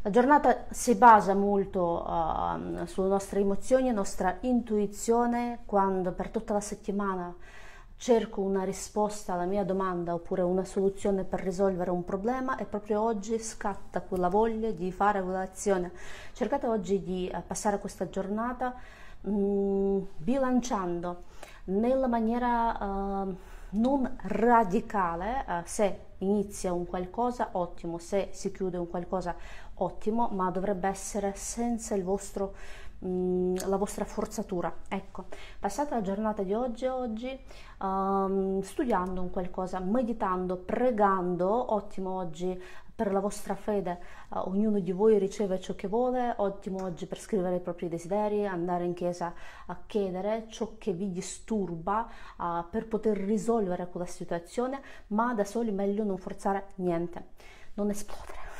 La giornata si basa molto sulle nostre emozioni e nostra intuizione quando per tutta la settimana cerco una risposta alla mia domanda oppure una soluzione per risolvere un problema e proprio oggi scatta quella voglia di fare quell'azione. Cercate oggi di passare questa giornata bilanciando nella maniera non radicale, se inizia un qualcosa ottimo, se si chiude un qualcosa ottimo, ma dovrebbe essere senza la vostra forzatura. Ecco, passate la giornata di oggi studiando un qualcosa, meditando, pregando. Ottimo oggi per la vostra fede, ognuno di voi riceve ciò che vuole. Ottimo oggi per scrivere i propri desideri, andare in chiesa a chiedere ciò che vi disturba, per poter risolvere quella situazione, ma da soli meglio non forzare niente, non esplodere.